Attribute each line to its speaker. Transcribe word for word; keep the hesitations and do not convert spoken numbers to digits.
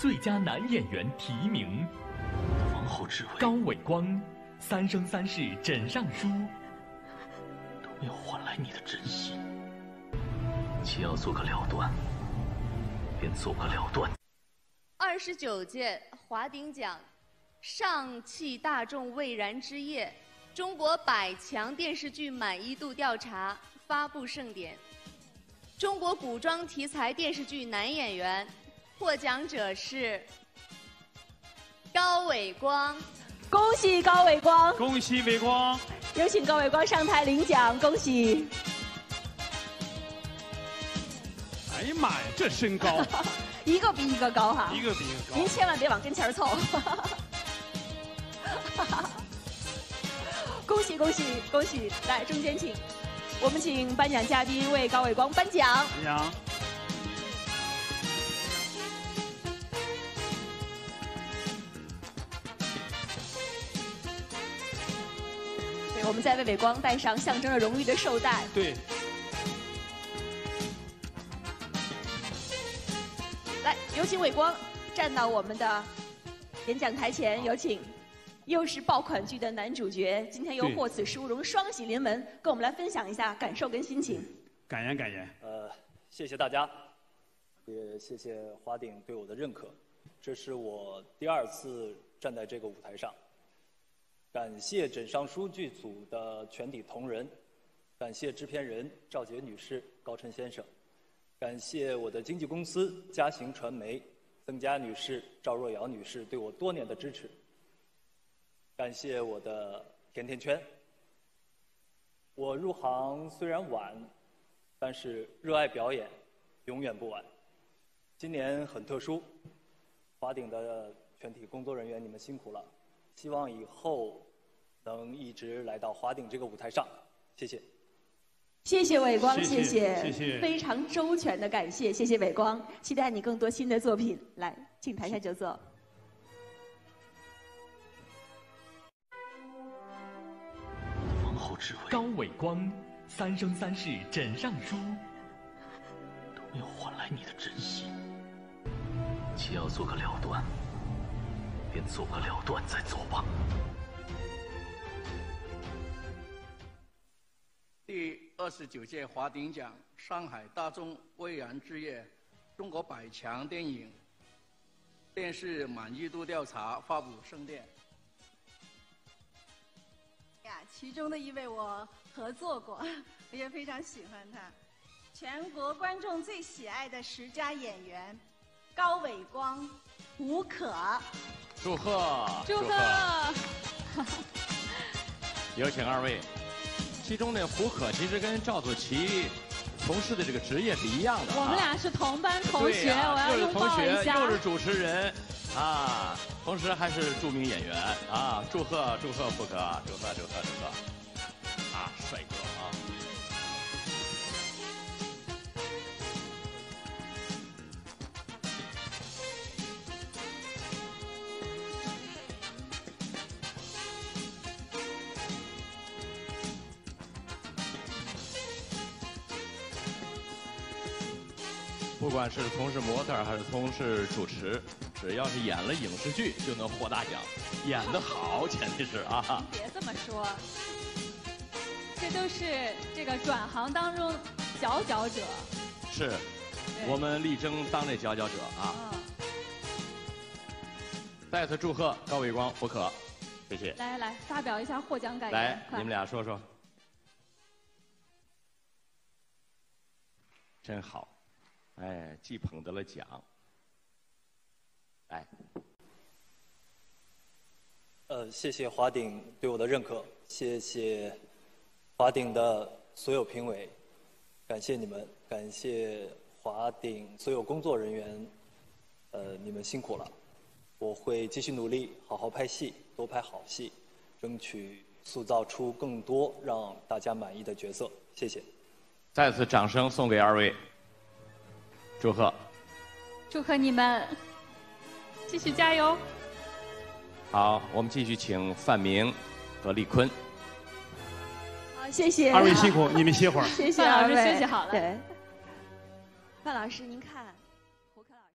Speaker 1: 最佳男演员提名。
Speaker 2: 王后之位，
Speaker 1: 高伟光，《三生三世枕上书》
Speaker 2: 都没有换来你的真心。既要做个了断，便做个了断。
Speaker 3: 二十九届华鼎奖上汽大众蔚然之夜中国百强电视剧满意度调查发布盛典，中国古装题材电视剧男演员获奖者是高伟光。
Speaker 4: 恭喜高伟光！
Speaker 5: 恭喜伟光！
Speaker 4: 有请高伟光上台领奖，恭喜！
Speaker 5: 哎呀妈呀，这身高，
Speaker 4: 一个比一个高哈！
Speaker 5: 一个比一个高。
Speaker 4: 您千万别往跟前凑。恭喜恭喜恭喜！来中间请，我们请颁奖嘉宾为高伟光颁奖。
Speaker 5: 颁奖。
Speaker 4: 对，我们再为伟光戴上象征着荣誉的绶带。
Speaker 5: 对。
Speaker 4: 来，有请伟光站到我们的演讲台前，有请。又是爆款剧的男主角，今天又获此殊荣，双喜临门，跟我们来分享一下感受跟心情。
Speaker 5: 感言感言。
Speaker 6: 呃，谢谢大家，也谢谢华鼎对我的认可。这是我第二次站在这个舞台上，感谢枕上书剧组的全体同仁，感谢制片人赵杰女士、高晨先生，感谢我的经纪公司嘉行传媒曾佳女士、赵若瑶女士对我多年的支持。感谢我的甜甜圈。我入行虽然晚，但是热爱表演，永远不晚。今年很特殊，华鼎的全体工作人员，你们辛苦了。希望以后能一直来到华鼎这个舞台上，谢谢。
Speaker 4: 谢谢伟光，
Speaker 5: 谢
Speaker 4: 谢
Speaker 5: 谢谢
Speaker 4: 非常周全的感谢，谢谢伟光，期待你更多新的作品。来，请台下就坐。
Speaker 1: 高伟光，《三生三世枕上书》
Speaker 2: 都没有换来你的真心。既要做个了断，便做个了断再走吧。
Speaker 7: 第二十九届华鼎奖上海大众蔚然之夜中国百强电影电视满意度调查发布盛典。
Speaker 8: 呀，其中的一位我合作过，我也非常喜欢他。全国观众最喜爱的十佳演员，高伟光、胡可。
Speaker 9: 祝贺！
Speaker 4: 祝贺！
Speaker 9: 有请二位。其中呢，胡可其实跟赵子琪从事的这个职业是一样的、啊。
Speaker 4: 我们俩是同班同学，
Speaker 9: 啊、
Speaker 4: 我要拥抱一下。
Speaker 9: 又是同学，又是主持人。啊，同时还是著名演员啊！祝贺祝贺胡可，祝贺祝贺祝贺！啊，帅哥啊！不管是从事模特还是从事主持。只要是演了影视剧，就能获大奖，演得好，前提是啊。
Speaker 4: 别这么说，这都是这个转行当中佼佼者。
Speaker 9: 是，我们力争当这佼佼者啊。嗯、再次祝贺高伟光、胡可，谢谢。
Speaker 4: 来来来，发表一下获奖感言。
Speaker 9: 来，你们俩说说。真好，哎，既捧得了奖。哎，
Speaker 6: 呃，谢谢华鼎对我的认可，谢谢华鼎的所有评委，感谢你们，感谢华鼎所有工作人员，呃，你们辛苦了，我会继续努力，好好拍戏，多拍好戏，争取塑造出更多让大家满意的角色，谢谢。
Speaker 9: 再次掌声送给二位，祝贺！
Speaker 4: 祝贺你们！继续加油！
Speaker 9: 好，我们继续请范明和丽坤。
Speaker 4: 好，谢谢
Speaker 5: 二位辛苦，你们歇会儿。
Speaker 4: 谢谢二位，休息好了。对，范老师，您看。